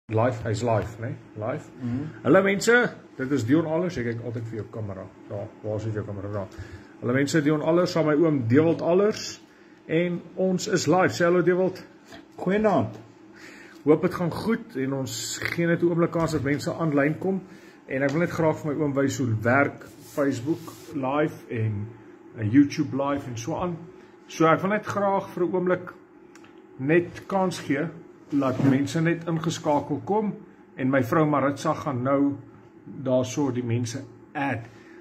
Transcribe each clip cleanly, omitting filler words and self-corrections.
Live, hy's live, né? Live. Hallo mense, dit is Dion Allers. Ek kyk altyd vir jou kamera. Daar, waar is jou kamera daar? Hallo mense, Dion Allers, saam met my oom Dewald Allers en ons is live. Sê hallo Dewald. Goeienaand. Hoop dit gaan goed en ons gee net 'n oomblik kans dat mense aanlyn kom en ek wil net graag vir my oom wys hoe werk Facebook live en YouTube live en so aan. So ek wil net graag vir 'n oomblik net kans gee laat mense net ingeskakel kom en my vrou Maritza gaan nou daarso die mense add.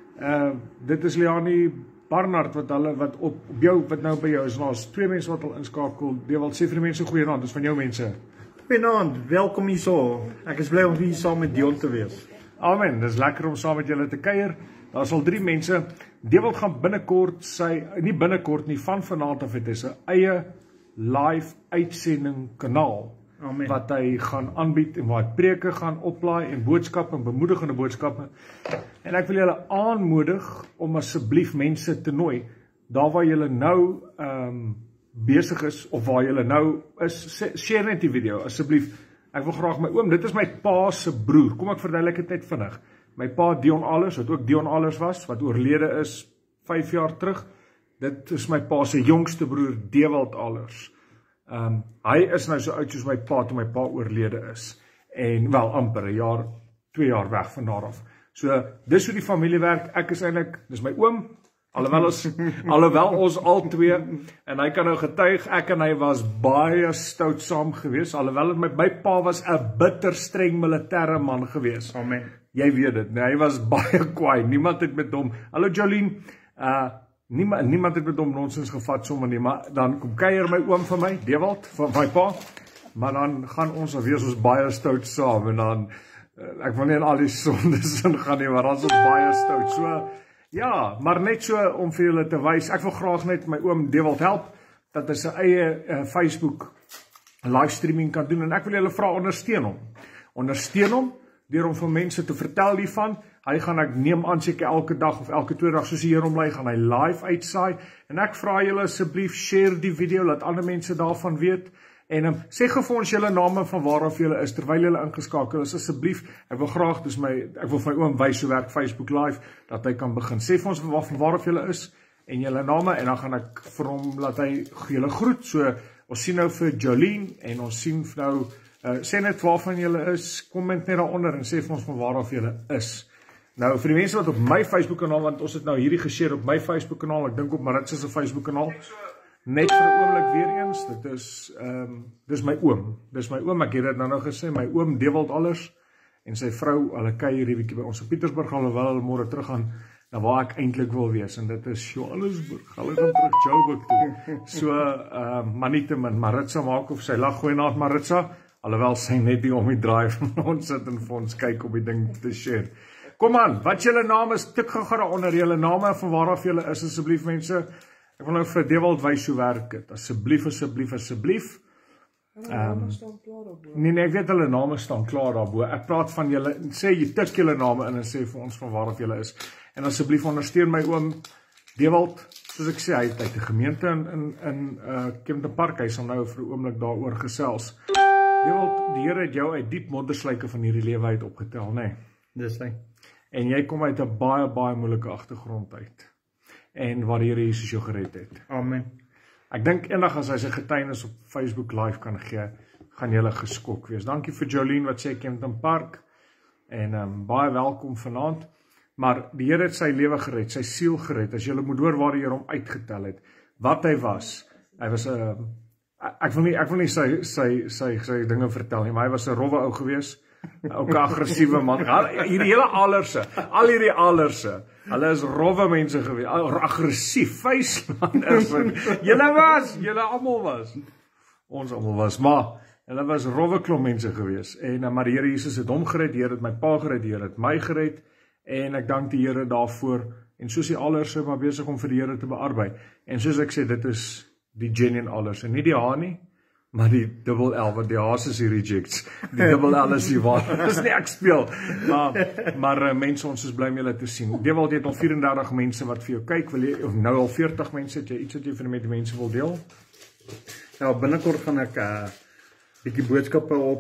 Dit is Leani Barnard wat op jou wat nou by jou is. Daar's twee mense wat al inskakel. Dewald sê vir die mense goeienaand, dis van jou mense. Goeienaand, welkom hierso. Ek is bly om hier saam met Dion te wees. Amen, dis lekker om saam met julle te kuier. Daar's al 3 mense. Dewald gaan binnekort nie binnekort nie, van vanaand af het hy sy eie live uitsending kanaal. Amen. Wat hy gaan aanbied en waar hy preke gaan oplaai en boodskappe en bemoedigende boodskappe. En ek wil julle aanmoedig om asseblief mense te nooi, daar waar julle nou besig is, of waar julle nou is, share net die video, asseblief. Ek wil graag my oom, dit is my pa se broer, kom ek verduidelik dit net vinnig. My pa Dion Allers, wat ook Dion Allers was, wat oorlede is 5 jaar terug, dit is my pa se jongste broer, Dewald Allers. Hy is nou so oud soos my pa toe my pa oorlede is. En wel amper 2 jaar weg van daar af. So, dis hoe die familie werk. Ek is eintlik, dis my oom, alhoewel ons al twee, en hy kan nou getuig, ek en hy was baie stout saam gewees, alhoewel my pa was 'n bitter streng militêre man gewees. Amen. Jy weet dit, nee, hy was baie kwaai, niemand het met hom, hallo Jolien, niemand het met hom nonsens gevat sommer nie, maar dan kom kuier my oom van my, Dewald, van my pa, maar dan gaan ons wees ons baie stout saam, en dan, ek wil nie in al die sondes in gaan nie, maar dan is ons baie stout, so, ja, maar net so om vir julle te wys, ek wil graag net my oom Dewald help, dat hy sy eie Facebook livestreaming kan doen, en ek wil julle vra, ondersteun hom, deur om vir mense te vertel hiervan. Hy gaan, ek neem aan seker elke dag of elke 2 dag soos die Here hom lei, gaan hy live uitsaai, en ek vra julle asseblief share die video, laat ander mense daarvan weet, en sê gou vir ons julle name van waaraf julle is, terwyl julle ingeskakel is, asseblief, ek wil graag, ek wil vir my oom wys hoe werk Facebook live, dat hy kan begin, sê vir ons van waaraf julle is, en julle name, en dan gaan ek vir hom, laat hy julle groet, so, ons sien nou vir Jolene, en ons sien nou, sê net waarvan julle is, comment net daaronder, en sê vir ons van waaraf julle is. Nou, vir die mense wat op my Facebook kanaal, want ons het nou hierdie geshare op my Facebook kanaal, ek dink op Maritza se Facebook kanaal, net vir 'n oomblik weer eens, dis my oom, ek het dit nou gesê, my oom Dewald Allers, en sy vrou, hulle kuier hier bietjie by ons in Pietersburg, alhoewel hulle môre terug gaan, na waar ek eintlik wil wees, en dit is Johannesburg, hulle gaan terug Joburg toe, so, maar nietemin, Maritza maak of sy lag, goeienaand Maritza, alhoewel sy net die om die draai van ons sit en vir ons kyk op die ding te share. Kom aan, wat julle naam is, tik gou onder julle name van waaraf julle is, asseblief mense. Ek wil nou vir Dewald wys hoe werk dit. Asseblief. Nee, ek weet hulle name staan klaar daarbo. Ek praat van julle, sê jy tik julle name in en sê vir ons van waaraf julle is. En asseblief ondersteun my oom Dewald, soos ek sê, hy het 'n gemeente in Kempton Park, hy sal nou vir 'n oomblik daaroor gesels. Dewald, die Here het jou uit diep moddersluike van hierdie lewe uit opgetel, né? Dis hy. En jy kom uit 'n baie moeilike agtergrond uit. En waar die Here Jesus jou gered het. Amen. Ek dink eendag as hy sy getuienis op Facebook live kan gee, gaan julle geskok wees. Dankie vir Jolene wat sê Kempton Park. En baie welkom vanaand. Maar die Here het sy lewe gered, sy siel gered. As julle moet hoor waar die Here hom uitgetel het, wat hy was 'n ek wil nie sy dinge vertel nie, maar hy was 'n rowwe ou gewees, ook 'n aggressiewe man. Hierdie hele Allerse, al hierdie Allerse, hulle is rowwe mense gewees, aggressief, vuisman is julle almal was, ons almal was, maar hulle was rowwe klomp mense gewees, en maar die Here Jesus het hom gered, die Here het my pa gered, die Here het my gered, en ek dank die Here daarvoor, en soos die Allerse maar besig om vir die Here te bearbei, en soos ek sê, dit is die genuine Allers, en nie die H nie, maar die dubbel L, want die H is die rejects, die dubbel L is die waar, dis nie ek speel, maar mense, ons is bly om julle te sien. Dewald het al 34 mense wat vir jou kyk, of nou al 40 mense, het jy iets wat jy vir met die mense wil deel? Ja, binnekort gaan ek bietjie boodskappe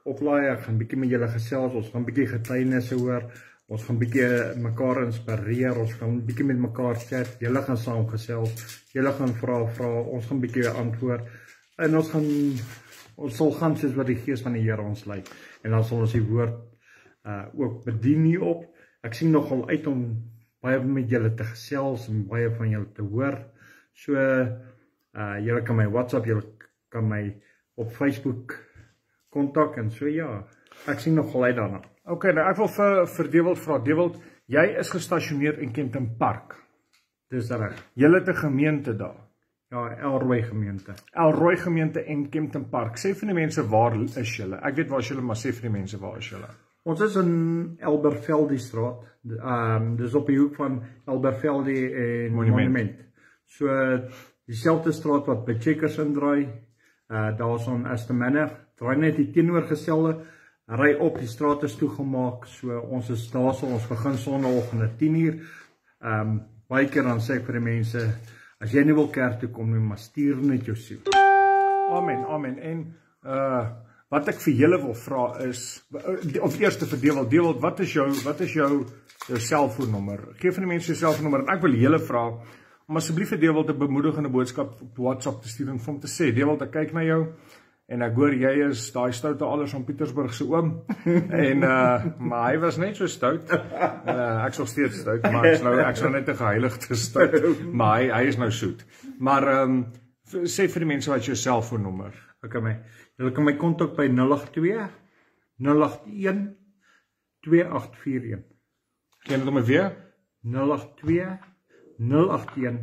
oplaai, ek gaan bietjie met julle gesels, ons gaan bietjie getuienisse hoor, ons gaan bietjie mekaar inspireer, ons gaan bietjie met mekaar chat, julle gaan saam gesels, julle gaan vra, ons gaan bietjie antwoord, en ons sal gaan soos wat die Gees van die Here ons lei, en dan sal ons die woord ook bedien hierop. Ek sien nogal uit om baie met julle te gesels, en baie van julle te hoor, so, julle kan my WhatsApp, julle kan my op Facebook kontak, en so ja, ek sien nogal uit daarna. Ok, nou ek wil vir Dewald vra, Dewald, jy is gestasioneer in Kempton Park. Dis reg. Julle het 'n gemeente daar. Ja, Elroy gemeente. Elroy gemeente en Kempton Park. Sê vir die mense, waar is julle? Ek weet waar is julle, maar sê vir die mense, waar is julle? Ons is in Elberveldi straat, dis op die hoek van Elberveldi en Monument. So, dieselfde straat wat by Checkers indraai, daar is on Aston Manor, draai net die teenoorgestelde, ry op, die straat is toegemaak, so ons is daar, so ons begin sonnagoggend 10:00, baie keer dan sê ek vir die mense, as jy nie wil kerk toe kom nie, maar stuur net jou siel. Amen, amen, en wat ek vir julle wil vra is, of eerste vir Dewald, wat is jou selfoonnommer? Geef vir die mense jou selfoonnommer, en ek wil julle vra, om asseblief vir Dewald 'n bemoedigende boodskap op WhatsApp te stuur en vir hom te sê, Dewald, ek kyk na jou, en ek hoor jy is daai stoute alles van Pietersburg se oom, en maar hy was net so stout, ek is nog steeds stout, maar ek is nou net 'n geheiligde stout, maar hy is nou soet. Maar sê vir die mense wat jou selfoonnommer. Julle kan my kontak by 082 081 2841. Ken dit om weer? 082 081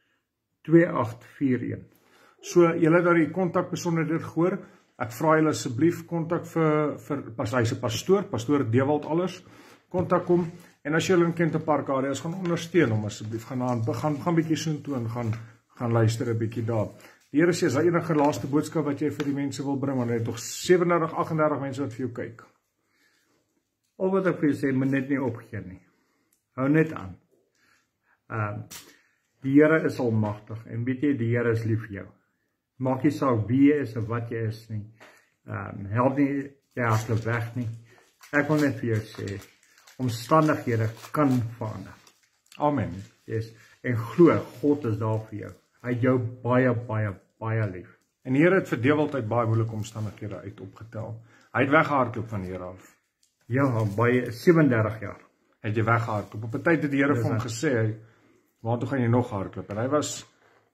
2841. So, julle het daar die kontakbesonderhede gehoor. Ek vra julle asseblief kontak vir hy's 'n pastoor Dewald alles. Kontak hom, en as julle in Kempton Park areas gaan ondersteun hom asseblief, gaan bietjie soontoe en gaan luister 'n bietjie daar. Die Here sê, is daar enige laaste boodskap wat jy vir die mense wil bring, want hy het tog 37, 38 mense wat vir jou kyk. Al wat ek vir jou sê, moet net nie opgee nie. Hou net aan. Die Here is almagtig, en weet jy, die Here is lief vir jou. Maak nie saak wie jy is of wat jy is nie. Help nie, jy hardloop weg nie. Ek wil net vir jou sê, omstandighede kan verander. Amen. Yes. En glo, God is daar vir jou. Hy het jou baie, baie, baie lief. En die Here het vir Dewald uit baie moeilike omstandighede uit opgetel. Hy het weggehardloop van die Here af. Ja, baie 37 jaar. Het jy weggehardloop. Op 'n tyd het die Here vir hom gesê, waartoe gaan jy nog hardloop? En hy was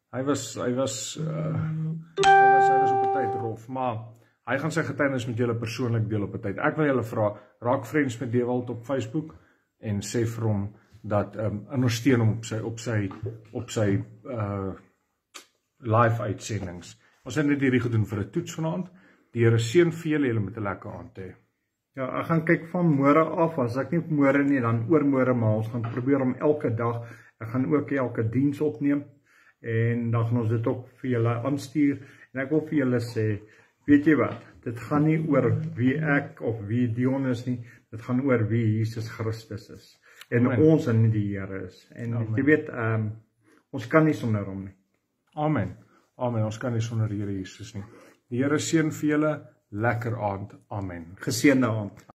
op 'n tyd rof, maar hy gaan sy getuienis met julle persoonlik deel op 'n tyd. Ek wil julle vra, raak vriends met Dewald op Facebook en sê vir hom dat ondersteun hom op sy live uitsendings. Ons het net hierdie gedoen vir 'n toets vanaand. Die Here seën vir julle met 'n lekker aand hê. Ja, ek gaan kyk van môre af, as ek nie môre nie, dan oormôre, maar ons gaan probeer om elke dag, ek gaan ook elke diens opneem, en dan gaan ons dit ook vir julle aanstuur, en ek wil vir julle sê, weet jy wat, dit gaan nie oor wie ek of wie Dion is nie, dit gaan oor wie Jesus Christus is, en Amen. Ons in die Here is, en Amen. Jy weet, ons kan nie sonder hom nie. Amen, amen, ons kan nie sonder die Here Jesus nie. Die Here seën vir julle, lekker aand, amen. Geseënde aand.